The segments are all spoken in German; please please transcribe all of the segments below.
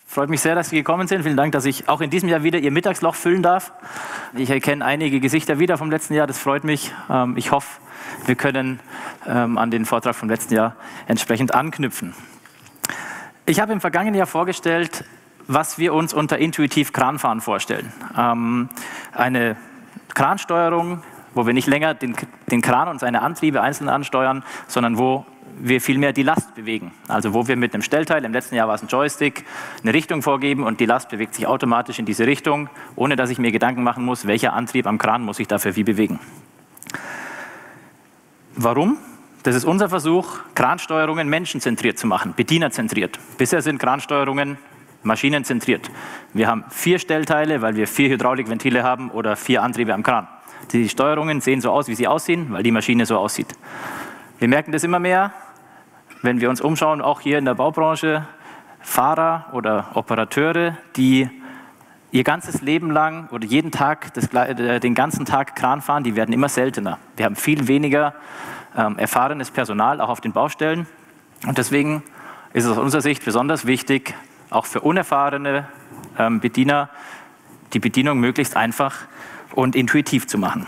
Freut mich sehr, dass Sie gekommen sind. Vielen Dank, dass ich auch in diesem Jahr wieder Ihr Mittagsloch füllen darf. Ich erkenne einige Gesichter wieder vom letzten Jahr, das freut mich. Ich hoffe, wir können an den Vortrag vom letzten Jahr entsprechend anknüpfen. Ich habe im vergangenen Jahr vorgestellt, was wir uns unter intuitiv Kranfahren vorstellen. Eine Kransteuerung, wo wir nicht länger den Kran und seine Antriebe einzeln ansteuern, sondern wo wir vielmehr die Last bewegen. Also wo wir mit einem Stellteil, im letzten Jahr war es ein Joystick, eine Richtung vorgeben und die Last bewegt sich automatisch in diese Richtung, ohne dass ich mir Gedanken machen muss, welcher Antrieb am Kran muss ich dafür wie bewegen. Warum? Das ist unser Versuch, Kransteuerungen menschenzentriert zu machen, bedienerzentriert. Bisher sind Kransteuerungen maschinenzentriert. Wir haben 4 Stellteile, weil wir 4 Hydraulikventile haben oder 4 Antriebe am Kran. Die Steuerungen sehen so aus, wie sie aussehen, weil die Maschine so aussieht. Wir merken das immer mehr, wenn wir uns umschauen, auch hier in der Baubranche, Fahrer oder Operateure, die ihr ganzes Leben lang oder jeden Tag, den ganzen Tag Kran fahren, die werden immer seltener. Wir haben viel weniger erfahrenes Personal, auch auf den Baustellen. Und deswegen ist es aus unserer Sicht besonders wichtig, auch für unerfahrene Bediener, die Bedienung möglichst einfach und intuitiv zu machen.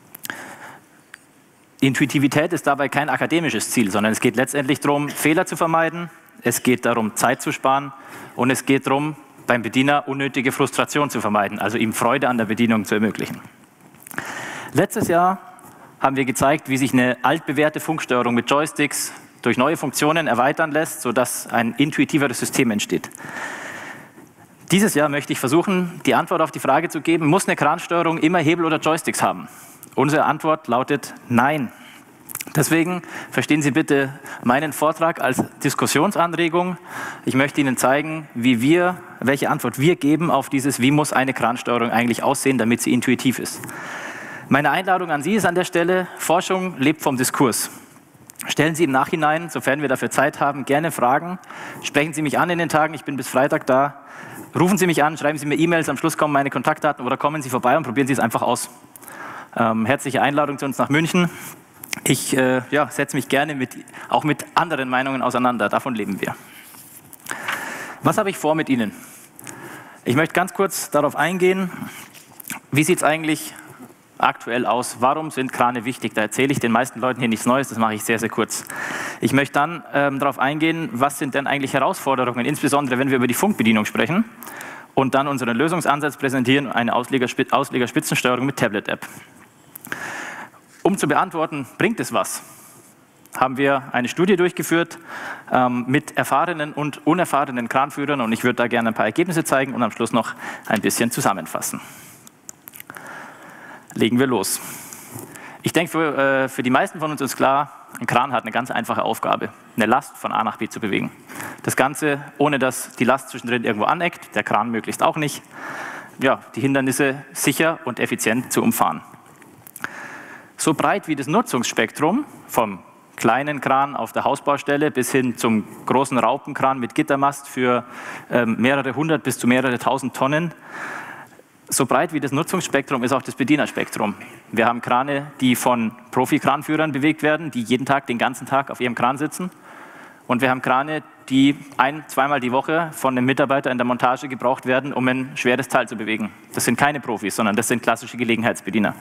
Intuitivität ist dabei kein akademisches Ziel, sondern es geht letztendlich darum, Fehler zu vermeiden, es geht darum, Zeit zu sparen und es geht darum, beim Bediener unnötige Frustration zu vermeiden, also ihm Freude an der Bedienung zu ermöglichen. Letztes Jahr haben wir gezeigt, wie sich eine altbewährte Funksteuerung mit Joysticks durch neue Funktionen erweitern lässt, sodass ein intuitiveres System entsteht. Dieses Jahr möchte ich versuchen, die Antwort auf die Frage zu geben, muss eine Kransteuerung immer Hebel oder Joysticks haben? Unsere Antwort lautet nein. Deswegen verstehen Sie bitte meinen Vortrag als Diskussionsanregung. Ich möchte Ihnen zeigen, welche Antwort wir geben auf dieses, wie muss eine Kransteuerung eigentlich aussehen, damit sie intuitiv ist. Meine Einladung an Sie ist an der Stelle, Forschung lebt vom Diskurs. Stellen Sie im Nachhinein, sofern wir dafür Zeit haben, gerne Fragen. Sprechen Sie mich an in den Tagen, ich bin bis Freitag da. Rufen Sie mich an, schreiben Sie mir E-Mails, am Schluss kommen meine Kontaktdaten oder kommen Sie vorbei und probieren Sie es einfach aus. Herzliche Einladung zu uns nach München. Ich setze mich gerne auch mit anderen Meinungen auseinander, davon leben wir. Was habe ich vor mit Ihnen? Ich möchte ganz kurz darauf eingehen, wie sieht es eigentlich aktuell aus? Warum sind Krane wichtig? Da erzähle ich den meisten Leuten hier nichts Neues, das mache ich sehr, sehr kurz. Ich möchte dann darauf eingehen, was sind denn eigentlich Herausforderungen, insbesondere wenn wir über die Funkbedienung sprechen und dann unseren Lösungsansatz präsentieren, eine Auslegerspitzensteuerung mit Tablet-App. Um zu beantworten, bringt es was? Haben wir eine Studie durchgeführt mit erfahrenen und unerfahrenen Kranführern und ich würde da gerne ein paar Ergebnisse zeigen und am Schluss noch ein bisschen zusammenfassen. Legen wir los. Ich denke, für die meisten von uns ist klar, ein Kran hat eine ganz einfache Aufgabe, eine Last von A nach B zu bewegen. Das Ganze, ohne dass die Last zwischendrin irgendwo aneckt, der Kran möglichst auch nicht, ja, die Hindernisse sicher und effizient zu umfahren. So breit wie das Nutzungsspektrum vom kleinen Kran auf der Hausbaustelle bis hin zum großen Raupenkran mit Gittermast für mehrere hundert bis zu mehrere tausend Tonnen, so breit wie das Nutzungsspektrum ist auch das Bedienerspektrum. Wir haben Krane, die von Profi-Kranführern bewegt werden, die jeden Tag, den ganzen Tag auf ihrem Kran sitzen. Und wir haben Krane, die zweimal die Woche von einem Mitarbeiter in der Montage gebraucht werden, um ein schweres Teil zu bewegen. Das sind keine Profis, sondern das sind klassische Gelegenheitsbediener.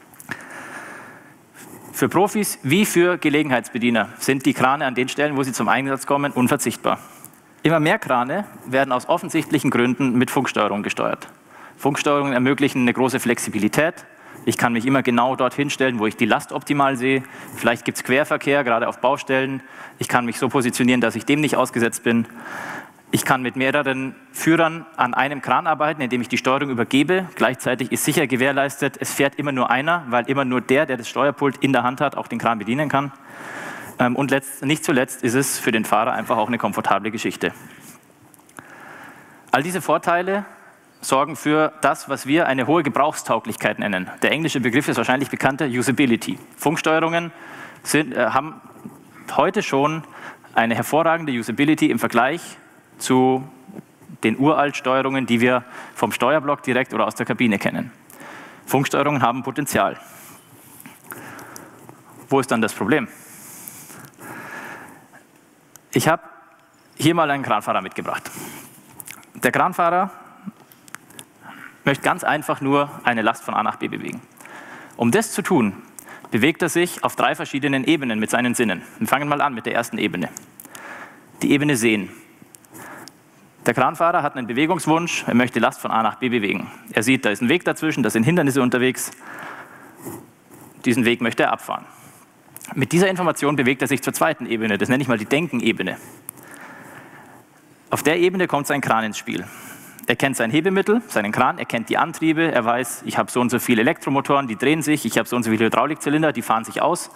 Für Profis wie für Gelegenheitsbediener sind die Krane an den Stellen, wo sie zum Einsatz kommen, unverzichtbar. Immer mehr Krane werden aus offensichtlichen Gründen mit Funksteuerung gesteuert. Funksteuerungen ermöglichen eine große Flexibilität. Ich kann mich immer genau dorthin stellen, wo ich die Last optimal sehe. Vielleicht gibt es Querverkehr, gerade auf Baustellen. Ich kann mich so positionieren, dass ich dem nicht ausgesetzt bin. Ich kann mit mehreren Führern an einem Kran arbeiten, indem ich die Steuerung übergebe. Gleichzeitig ist sicher gewährleistet, es fährt immer nur einer, weil immer nur der das Steuerpult in der Hand hat, auch den Kran bedienen kann. Und nicht zuletzt ist es für den Fahrer einfach auch eine komfortable Geschichte. All diese Vorteile sorgen für das, was wir eine hohe Gebrauchstauglichkeit nennen. Der englische Begriff ist wahrscheinlich bekannter, Usability. Funksteuerungen haben heute schon eine hervorragende Usability im Vergleich zu den Uraltsteuerungen, die wir vom Steuerblock direkt oder aus der Kabine kennen. Funksteuerungen haben Potenzial. Wo ist dann das Problem? Ich habe hier mal einen Kranfahrer mitgebracht. Der Kranfahrer möchte ganz einfach nur eine Last von A nach B bewegen. Um das zu tun, bewegt er sich auf 3 verschiedenen Ebenen mit seinen Sinnen. Wir fangen mal an mit der ersten Ebene. Die Ebene Sehen. Der Kranfahrer hat einen Bewegungswunsch, er möchte Last von A nach B bewegen. Er sieht, da ist ein Weg dazwischen, da sind Hindernisse unterwegs. Diesen Weg möchte er abfahren. Mit dieser Information bewegt er sich zur zweiten Ebene, das nenne ich mal die Denken-Ebene. Auf der Ebene kommt sein Kran ins Spiel. Er kennt sein Hebemittel, seinen Kran, er kennt die Antriebe, er weiß, ich habe so und so viele Elektromotoren, die drehen sich, ich habe so und so viele Hydraulikzylinder, die fahren sich aus.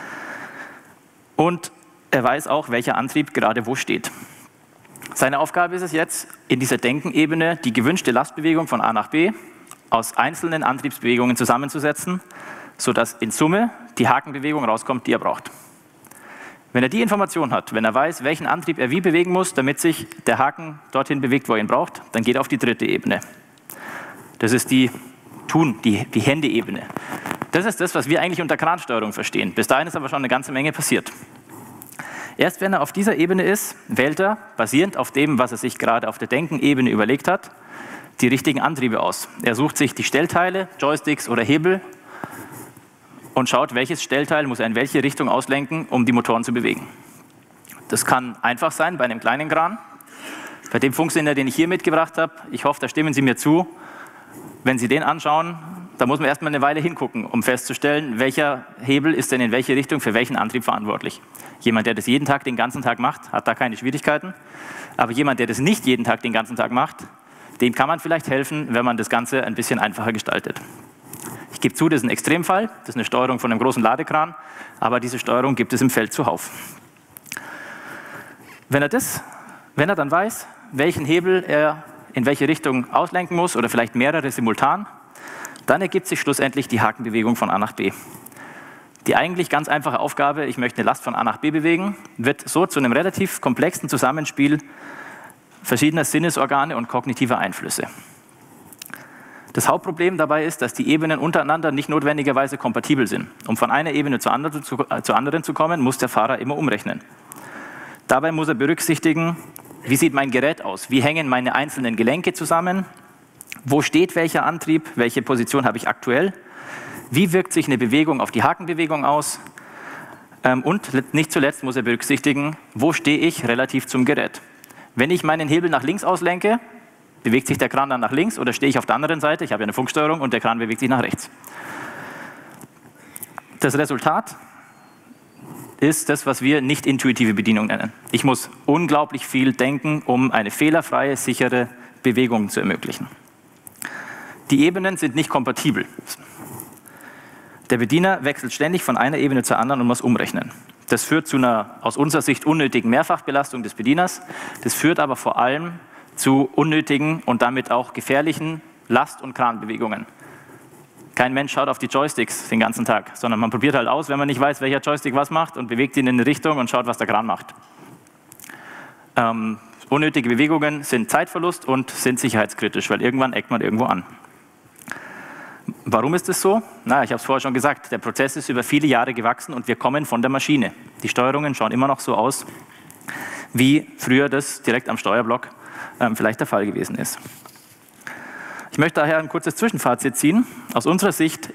Und er weiß auch, welcher Antrieb gerade wo steht. Seine Aufgabe ist es jetzt, in dieser Denkenebene die gewünschte Lastbewegung von A nach B aus einzelnen Antriebsbewegungen zusammenzusetzen, sodass in Summe die Hakenbewegung rauskommt, die er braucht. Wenn er die Information hat, wenn er weiß, welchen Antrieb er wie bewegen muss, damit sich der Haken dorthin bewegt, wo er ihn braucht, dann geht er auf die dritte Ebene. Das ist die Hände-Ebene. Das ist das, was wir eigentlich unter Kransteuerung verstehen. Bis dahin ist aber schon eine ganze Menge passiert. Erst wenn er auf dieser Ebene ist, wählt er, basierend auf dem, was er sich gerade auf der Denkenebene überlegt hat, die richtigen Antriebe aus. Er sucht sich die Stellteile, Joysticks oder Hebel und schaut, welches Stellteil muss er in welche Richtung auslenken, um die Motoren zu bewegen. Das kann einfach sein bei einem kleinen Kran. Bei dem Funksender, den ich hier mitgebracht habe, ich hoffe, da stimmen Sie mir zu, wenn Sie den anschauen, da muss man erstmal eine Weile hingucken, um festzustellen, welcher Hebel ist denn in welche Richtung für welchen Antrieb verantwortlich. Jemand, der das jeden Tag, den ganzen Tag macht, hat da keine Schwierigkeiten. Aber jemand, der das nicht jeden Tag, den ganzen Tag macht, dem kann man vielleicht helfen, wenn man das Ganze ein bisschen einfacher gestaltet. Ich gebe zu, das ist ein Extremfall, das ist eine Steuerung von einem großen Ladekran, aber diese Steuerung gibt es im Feld zuhauf. Wenn er dann weiß, welchen Hebel er in welche Richtung auslenken muss oder vielleicht mehrere simultan, dann ergibt sich schlussendlich die Hakenbewegung von A nach B. Die eigentlich ganz einfache Aufgabe, ich möchte eine Last von A nach B bewegen, wird so zu einem relativ komplexen Zusammenspiel verschiedener Sinnesorgane und kognitiver Einflüsse. Das Hauptproblem dabei ist, dass die Ebenen untereinander nicht notwendigerweise kompatibel sind. Um von einer Ebene zur anderen zu kommen, muss der Fahrer immer umrechnen. Dabei muss er berücksichtigen, wie sieht mein Gerät aus? Wie hängen meine einzelnen Gelenke zusammen? Wo steht welcher Antrieb? Welche Position habe ich aktuell? Wie wirkt sich eine Bewegung auf die Hakenbewegung aus? Und nicht zuletzt muss er berücksichtigen, wo stehe ich relativ zum Gerät? Wenn ich meinen Hebel nach links auslenke, bewegt sich der Kran dann nach links oder stehe ich auf der anderen Seite? Ich habe ja eine Funksteuerung und der Kran bewegt sich nach rechts. Das Resultat ist das, was wir nicht intuitive Bedienung nennen. Ich muss unglaublich viel denken, um eine fehlerfreie, sichere Bewegung zu ermöglichen. Die Ebenen sind nicht kompatibel. Der Bediener wechselt ständig von einer Ebene zur anderen und muss umrechnen. Das führt zu einer aus unserer Sicht unnötigen Mehrfachbelastung des Bedieners. Das führt aber vor allem zu unnötigen und damit auch gefährlichen Last- und Kranbewegungen. Kein Mensch schaut auf die Joysticks den ganzen Tag, sondern man probiert halt aus, wenn man nicht weiß, welcher Joystick was macht und bewegt ihn in eine Richtung und schaut, was der Kran macht. Unnötige Bewegungen sind Zeitverlust und sind sicherheitskritisch, weil irgendwann eckt man irgendwo an. Warum ist das so? Na, ich habe es vorher schon gesagt, der Prozess ist über viele Jahre gewachsen und wir kommen von der Maschine. Die Steuerungen schauen immer noch so aus, wie früher das direkt am Steuerblock vielleicht der Fall gewesen ist. Ich möchte daher ein kurzes Zwischenfazit ziehen. Aus unserer Sicht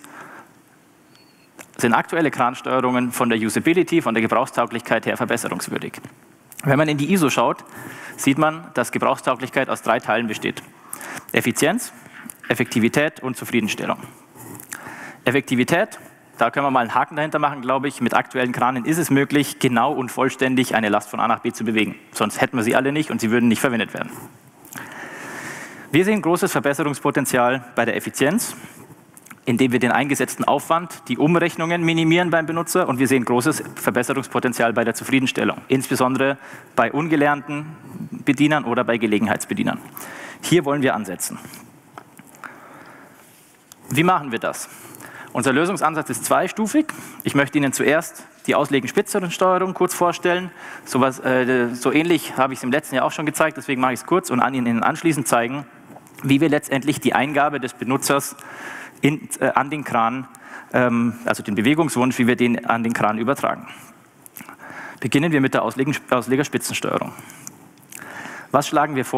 sind aktuelle Kransteuerungen von der Usability, von der Gebrauchstauglichkeit her verbesserungswürdig. Wenn man in die ISO schaut, sieht man, dass Gebrauchstauglichkeit aus 3 Teilen besteht. Effizienz, Effektivität und Zufriedenstellung. Effektivität, da können wir mal einen Haken dahinter machen, glaube ich. Mit aktuellen Kranen ist es möglich, genau und vollständig eine Last von A nach B zu bewegen. Sonst hätten wir sie alle nicht und sie würden nicht verwendet werden. Wir sehen großes Verbesserungspotenzial bei der Effizienz, indem wir den eingesetzten Aufwand, die Umrechnungen minimieren beim Benutzer, und wir sehen großes Verbesserungspotenzial bei der Zufriedenstellung, insbesondere bei ungelernten Bedienern oder bei Gelegenheitsbedienern. Hier wollen wir ansetzen. Wie machen wir das? Unser Lösungsansatz ist zweistufig. Ich möchte Ihnen zuerst die Auslegen-Spitzensteuerung kurz vorstellen. So ähnlich habe ich es im letzten Jahr auch schon gezeigt, deswegen mache ich es kurz und Ihnen anschließend zeigen, wie wir letztendlich die Eingabe des Benutzers an den Kran, also den Bewegungswunsch, wie wir den an den Kran übertragen. Beginnen wir mit der Auslegerspitzensteuerung. Was schlagen wir vor?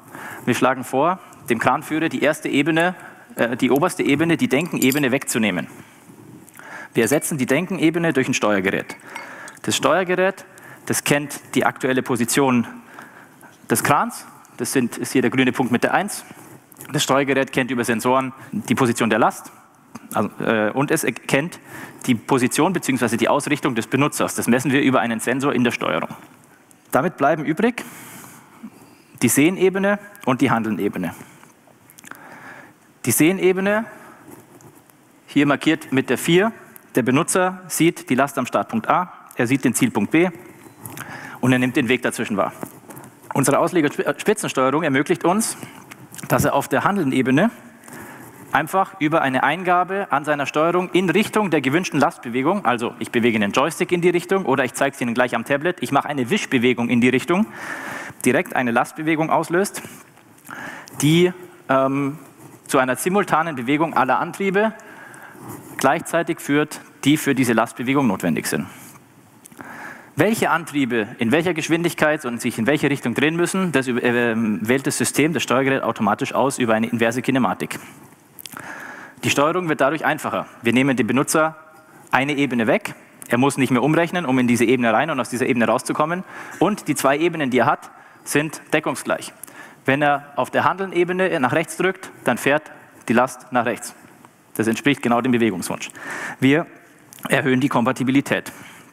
Wir schlagen vor, dem Kranführer die erste Ebene, die oberste Ebene, die Denkenebene wegzunehmen. Wir ersetzen die Denkenebene durch ein Steuergerät. Das Steuergerät, das kennt die aktuelle Position des Krans, das ist hier der grüne Punkt mit der 1. Das Steuergerät kennt über Sensoren die Position der Last und es erkennt die Position bzw. die Ausrichtung des Benutzers. Das messen wir über einen Sensor in der Steuerung. Damit bleiben übrig die Sehenebene und die Handelnebene. Die Sehenebene, hier markiert mit der 4, der Benutzer sieht die Last am Startpunkt A, er sieht den Zielpunkt B und er nimmt den Weg dazwischen wahr. Unsere Auslegerspitzensteuerung ermöglicht uns, dass er auf der Handelnebene einfach über eine Eingabe an seiner Steuerung in Richtung der gewünschten Lastbewegung, also ich bewege den Joystick in die Richtung oder ich zeige es Ihnen gleich am Tablet, ich mache eine Wischbewegung in die Richtung, direkt eine Lastbewegung auslöst, die zu einer simultanen Bewegung aller Antriebe gleichzeitig führt, die für diese Lastbewegung notwendig sind. Welche Antriebe in welcher Geschwindigkeit und sich in welche Richtung drehen müssen, das wählt das System, das Steuergerät automatisch aus über eine inverse Kinematik. Die Steuerung wird dadurch einfacher. Wir nehmen dem Benutzer eine Ebene weg, er muss nicht mehr umrechnen, um in diese Ebene rein und aus dieser Ebene rauszukommen. Und die 2 Ebenen, die er hat, sind deckungsgleich. Wenn er auf der Handelnebene nach rechts drückt, dann fährt die Last nach rechts. Das entspricht genau dem Bewegungswunsch. Wir erhöhen die Kompatibilität.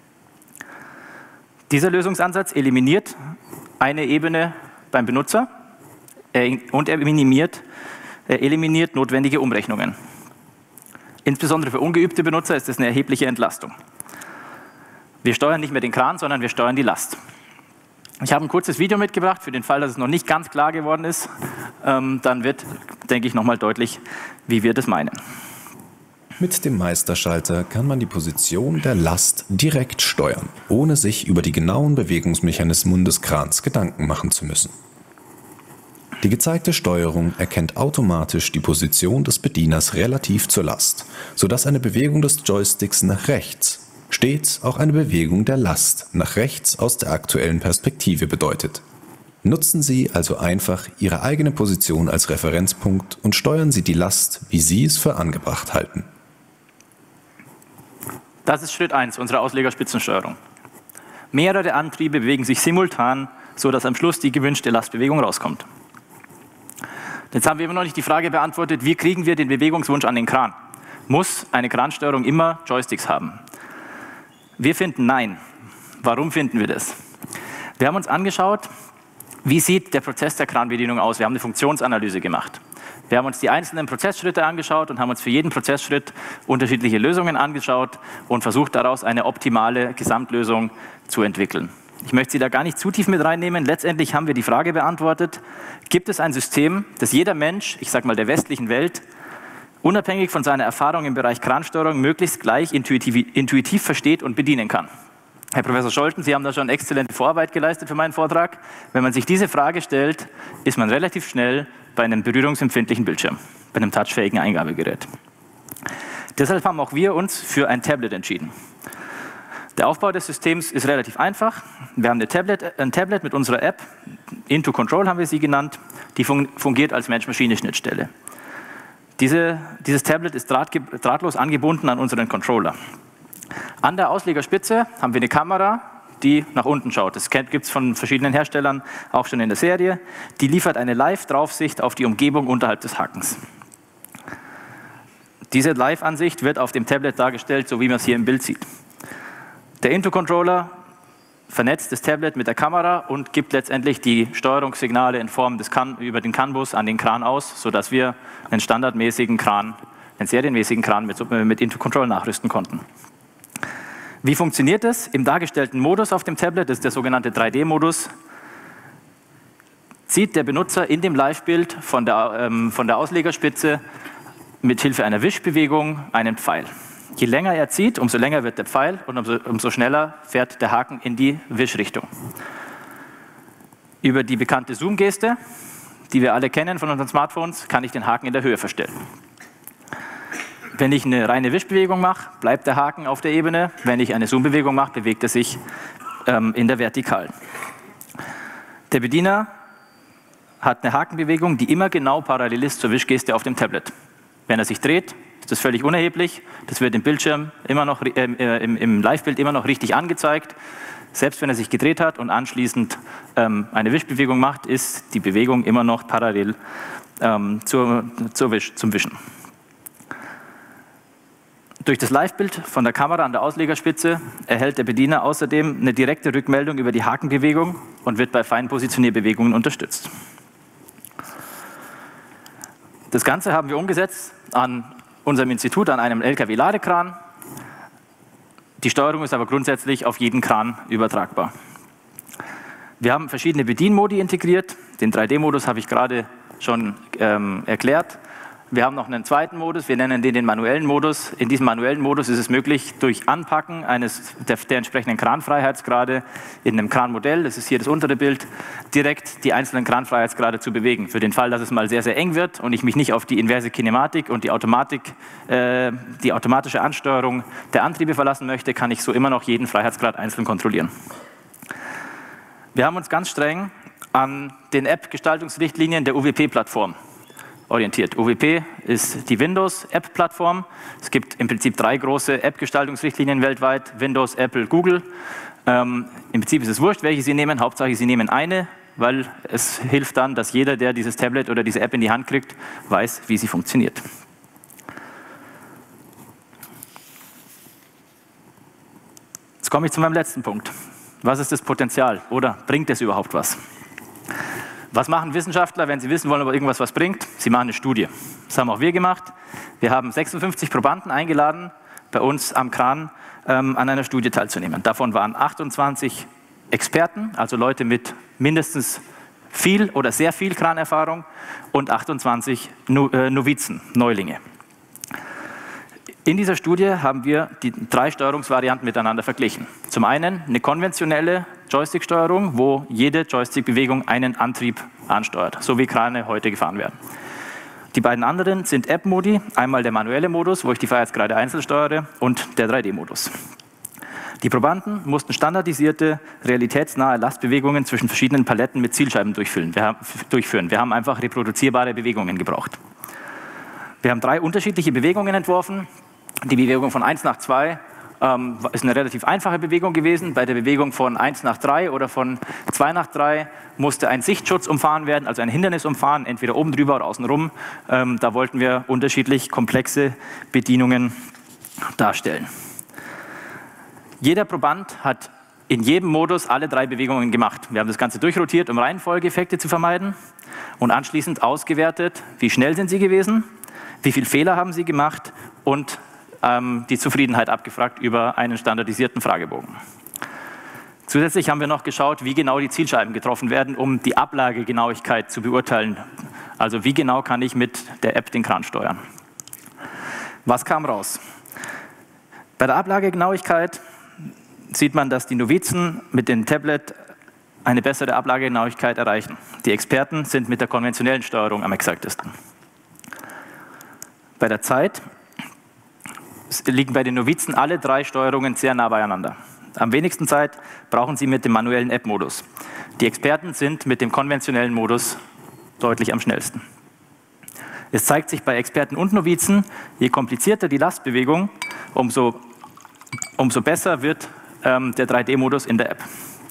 Dieser Lösungsansatz eliminiert eine Ebene beim Benutzer und er eliminiert notwendige Umrechnungen. Insbesondere für ungeübte Benutzer ist das eine erhebliche Entlastung. Wir steuern nicht mehr den Kran, sondern wir steuern die Last. Ich habe ein kurzes Video mitgebracht, für den Fall, dass es noch nicht ganz klar geworden ist. Dann wird, denke ich, nochmal deutlich, wie wir das meinen. Mit dem Meisterschalter kann man die Position der Last direkt steuern, ohne sich über die genauen Bewegungsmechanismen des Krans Gedanken machen zu müssen. Die gezeigte Steuerung erkennt automatisch die Position des Bedieners relativ zur Last, sodass eine Bewegung des Joysticks nach rechts stets auch eine Bewegung der Last nach rechts aus der aktuellen Perspektive bedeutet. Nutzen Sie also einfach Ihre eigene Position als Referenzpunkt und steuern Sie die Last, wie Sie es für angebracht halten. Das ist Schritt 1 unserer Auslegerspitzensteuerung. Mehrere Antriebe bewegen sich simultan, sodass am Schluss die gewünschte Lastbewegung rauskommt. Jetzt haben wir immer noch nicht die Frage beantwortet, wie kriegen wir den Bewegungswunsch an den Kran? Muss eine Kransteuerung immer Joysticks haben? Wir finden nein. Warum finden wir das? Wir haben uns angeschaut, wie sieht der Prozess der Kranbedienung aus? Wir haben eine Funktionsanalyse gemacht. Wir haben uns die einzelnen Prozessschritte angeschaut und haben uns für jeden Prozessschritt unterschiedliche Lösungen angeschaut und versucht daraus eine optimale Gesamtlösung zu entwickeln. Ich möchte Sie da gar nicht zu tief mit reinnehmen. Letztendlich haben wir die Frage beantwortet, gibt es ein System, das jeder Mensch, ich sage mal der westlichen Welt, unabhängig von seiner Erfahrung im Bereich Kransteuerung möglichst gleich intuitiv versteht und bedienen kann? Herr Professor Scholten, Sie haben da schon exzellente Vorarbeit geleistet für meinen Vortrag. Wenn man sich diese Frage stellt, ist man relativ schnell bei einem berührungsempfindlichen Bildschirm, bei einem touchfähigen Eingabegerät. Deshalb haben auch wir uns für ein Tablet entschieden. Der Aufbau des Systems ist relativ einfach. Wir haben ein Tablet mit unserer App, Into-Control haben wir sie genannt, die fungiert als Mensch-Maschine-Schnittstelle. Dieses Tablet ist drahtlos angebunden an unseren Controller. An der Auslegerspitze haben wir eine Kamera, die nach unten schaut. Das gibt es von verschiedenen Herstellern, auch schon in der Serie. Die liefert eine Live-Draufsicht auf die Umgebung unterhalb des Hakens. Diese Live-Ansicht wird auf dem Tablet dargestellt, so wie man es hier im Bild sieht. Der Into-Controller vernetzt das Tablet mit der Kamera und gibt letztendlich die Steuerungssignale in Form über den CAN-Bus an den Kran aus, sodass wir einen standardmäßigen Kran, einen serienmäßigen Kran mit Into-Control nachrüsten konnten. Wie funktioniert es? Im dargestellten Modus auf dem Tablet, das ist der sogenannte 3D-Modus, zieht der Benutzer in dem Live-Bild von der Auslegerspitze mit Hilfe einer Wischbewegung einen Pfeil. Je länger er zieht, umso länger wird der Pfeil und umso schneller fährt der Haken in die Wischrichtung. Über die bekannte Zoom-Geste, die wir alle kennen von unseren Smartphones, kann ich den Haken in der Höhe verstellen. Wenn ich eine reine Wischbewegung mache, bleibt der Haken auf der Ebene. Wenn ich eine Zoom-Bewegung mache, bewegt er sich in der Vertikalen. Der Bediener hat eine Hakenbewegung, die immer genau parallel ist zur Wischgeste auf dem Tablet. Wenn er sich dreht, ist das völlig unerheblich. Das wird im Bildschirm immer noch, im Live-Bild immer noch richtig angezeigt. Selbst wenn er sich gedreht hat und anschließend eine Wischbewegung macht, ist die Bewegung immer noch parallel zum Wischen. Durch das Live-Bild von der Kamera an der Auslegerspitze erhält der Bediener außerdem eine direkte Rückmeldung über die Hakenbewegung und wird bei feinen Positionierbewegungen unterstützt. Das Ganze haben wir umgesetzt an unserem Institut, an einem LKW-Ladekran. Die Steuerung ist aber grundsätzlich auf jeden Kran übertragbar. Wir haben verschiedene Bedienmodi integriert. Den 3D-Modus habe ich gerade schon erklärt. Wir haben noch einen zweiten Modus, wir nennen den manuellen Modus. In diesem manuellen Modus ist es möglich, durch Anpacken der entsprechenden Kranfreiheitsgrade in einem Kranmodell, das ist hier das untere Bild, direkt die einzelnen Kranfreiheitsgrade zu bewegen. Für den Fall, dass es mal sehr, sehr eng wird und ich mich nicht auf die inverse Kinematik und die automatische Ansteuerung der Antriebe verlassen möchte, kann ich so immer noch jeden Freiheitsgrad einzeln kontrollieren. Wir haben uns ganz streng an den App-Gestaltungsrichtlinien der UWP-Plattform orientiert. UWP ist die Windows-App-Plattform. Es gibt im Prinzip 3 große App-Gestaltungsrichtlinien weltweit, Windows, Apple, Google. Im Prinzip ist es wurscht, welche Sie nehmen, Hauptsache Sie nehmen eine, weil es hilft dann, dass jeder, der dieses Tablet oder diese App in die Hand kriegt, weiß, wie sie funktioniert. Jetzt komme ich zu meinem letzten Punkt. Was ist das Potenzial oder bringt es überhaupt was? Was machen Wissenschaftler, wenn sie wissen wollen, ob irgendwas was bringt? Sie machen eine Studie. Das haben auch wir gemacht. Wir haben 56 Probanden eingeladen, bei uns am Kran an einer Studie teilzunehmen. Davon waren 28 Experten, also Leute mit mindestens viel oder sehr viel Kranerfahrung und 28 Novizen, Neulinge. In dieser Studie haben wir die 3 Steuerungsvarianten miteinander verglichen. Zum einen eine konventionelle Joystick-Steuerung, wo jede Joystick-Bewegung einen Antrieb ansteuert, so wie Krane heute gefahren werden. Die beiden anderen sind App-Modi, einmal der manuelle Modus, wo ich die Freiheitsgrade einzeln steuere, und der 3D-Modus. Die Probanden mussten standardisierte, realitätsnahe Lastbewegungen zwischen verschiedenen Paletten mit Zielscheiben durchführen. Wir haben einfach reproduzierbare Bewegungen gebraucht. Wir haben 3 unterschiedliche Bewegungen entworfen. Die Bewegung von 1 nach 2 ist eine relativ einfache Bewegung gewesen. Bei der Bewegung von 1 nach 3 oder von 2 nach 3 musste ein Sichtschutz umfahren werden, also ein Hindernis umfahren, entweder oben drüber oder außen rum. Da wollten wir unterschiedlich komplexe Bedienungen darstellen. Jeder Proband hat in jedem Modus alle 3 Bewegungen gemacht. Wir haben das Ganze durchrotiert, um Reihenfolgeeffekte zu vermeiden und anschließend ausgewertet, wie schnell sind sie gewesen, wie viele Fehler haben sie gemacht und die Zufriedenheit abgefragt über einen standardisierten Fragebogen. Zusätzlich haben wir noch geschaut, wie genau die Zielscheiben getroffen werden, um die Ablagegenauigkeit zu beurteilen. Also wie genau kann ich mit der App den Kran steuern. Was kam raus? Bei der Ablagegenauigkeit sieht man, dass die Novizen mit dem Tablet eine bessere Ablagegenauigkeit erreichen. Die Experten sind mit der konventionellen Steuerung am exaktesten. Bei der Zeit liegen bei den Novizen alle 3 Steuerungen sehr nah beieinander. Am wenigsten Zeit brauchen sie mit dem manuellen App-Modus. Die Experten sind mit dem konventionellen Modus deutlich am schnellsten. Es zeigt sich bei Experten und Novizen, je komplizierter die Lastbewegung, umso besser wird der 3D-Modus in der App.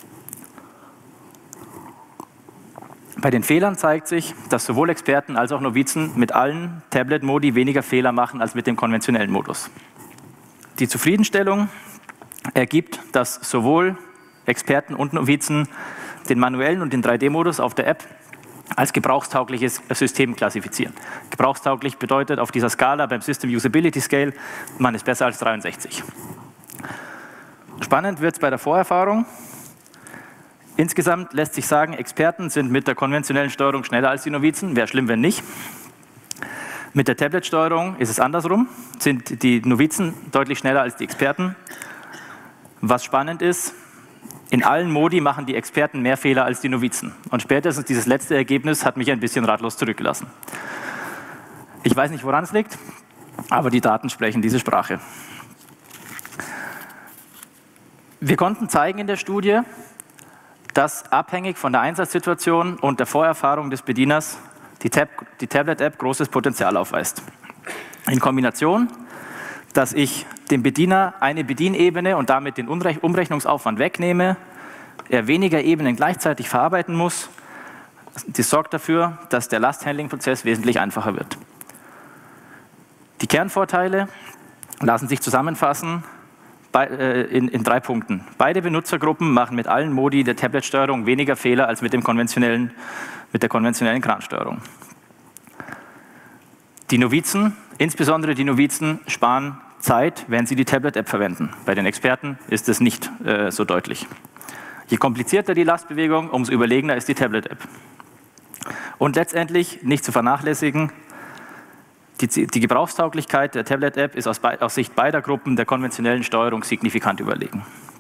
Bei den Fehlern zeigt sich, dass sowohl Experten als auch Novizen mit allen Tablet-Modi weniger Fehler machen als mit dem konventionellen Modus. Die Zufriedenstellung ergibt, dass sowohl Experten und Novizen den manuellen und den 3D-Modus auf der App als gebrauchstaugliches System klassifizieren. Gebrauchstauglich bedeutet auf dieser Skala beim System Usability Scale, man ist besser als 63. Spannend wird es bei der Vorerfahrung. Insgesamt lässt sich sagen, Experten sind mit der konventionellen Steuerung schneller als die Novizen. Wäre schlimm, wenn nicht. Mit der Tablet-Steuerung ist es andersrum. Sind die Novizen deutlich schneller als die Experten. Was spannend ist, in allen Modi machen die Experten mehr Fehler als die Novizen. Und spätestens dieses letzte Ergebnis hat mich ein bisschen ratlos zurückgelassen. Ich weiß nicht, woran es liegt, aber die Daten sprechen diese Sprache. Wir konnten zeigen in der Studie, dass abhängig von der Einsatzsituation und der Vorerfahrung des Bedieners die Tablet-App großes Potenzial aufweist. In Kombination, dass ich dem Bediener eine Bedienebene und damit den Umrechnungsaufwand wegnehme, er weniger Ebenen gleichzeitig verarbeiten muss, das sorgt dafür, dass der Last-Handling-Prozess wesentlich einfacher wird. Die Kernvorteile lassen sich zusammenfassen in 3 Punkten. Beide Benutzergruppen machen mit allen Modi der Tablet-Steuerung weniger Fehler als mit der konventionellen Kransteuerung. Die Novizen, insbesondere die Novizen, sparen Zeit, wenn sie die Tablet-App verwenden. Bei den Experten ist es nicht so deutlich. Je komplizierter die Lastbewegung, umso überlegener ist die Tablet-App. Und letztendlich, nicht zu vernachlässigen, die Gebrauchstauglichkeit der Tablet-App ist aus Sicht beider Gruppen der konventionellen Steuerung signifikant überlegen.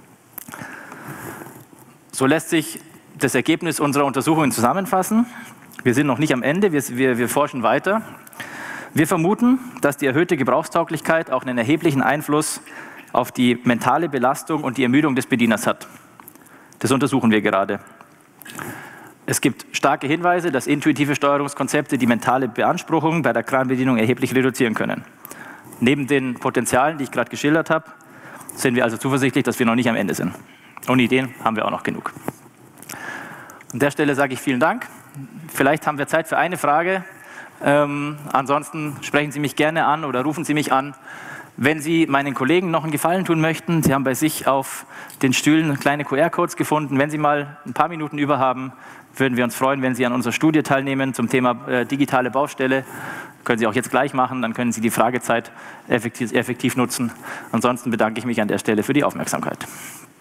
So lässt sich das Ergebnis unserer Untersuchungen zusammenfassen. Wir sind noch nicht am Ende, wir forschen weiter. Wir vermuten, dass die erhöhte Gebrauchstauglichkeit auch einen erheblichen Einfluss auf die mentale Belastung und die Ermüdung des Bedieners hat. Das untersuchen wir gerade. Es gibt starke Hinweise, dass intuitive Steuerungskonzepte die mentale Beanspruchung bei der Kranbedienung erheblich reduzieren können. Neben den Potenzialen, die ich gerade geschildert habe, sind wir also zuversichtlich, dass wir noch nicht am Ende sind. Und Ideen haben wir auch noch genug. An der Stelle sage ich vielen Dank. Vielleicht haben wir Zeit für eine Frage. Ansonsten sprechen Sie mich gerne an oder rufen Sie mich an. Wenn Sie meinen Kollegen noch einen Gefallen tun möchten, Sie haben bei sich auf den Stühlen kleine QR-Codes gefunden. Wenn Sie mal ein paar Minuten über haben, würden wir uns freuen, wenn Sie an unserer Studie teilnehmen zum Thema digitale Baustelle. Können Sie auch jetzt gleich machen, dann können Sie die Fragezeit effektiv nutzen. Ansonsten bedanke ich mich an der Stelle für die Aufmerksamkeit.